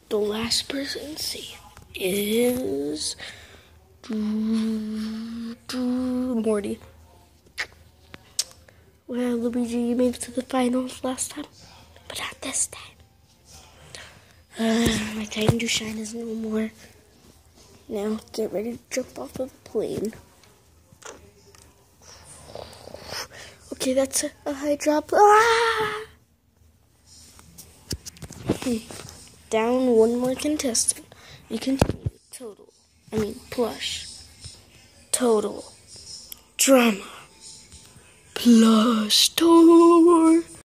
The last person safe is Morty. Well, Luigi, you made it to the finals last time, but not this time. My time to shine is no more. Now get ready to jump off of the plane. Okay, that's a high drop. Ah! Down one more contestant. You continue. Plush. Total. Drama. Plus tour.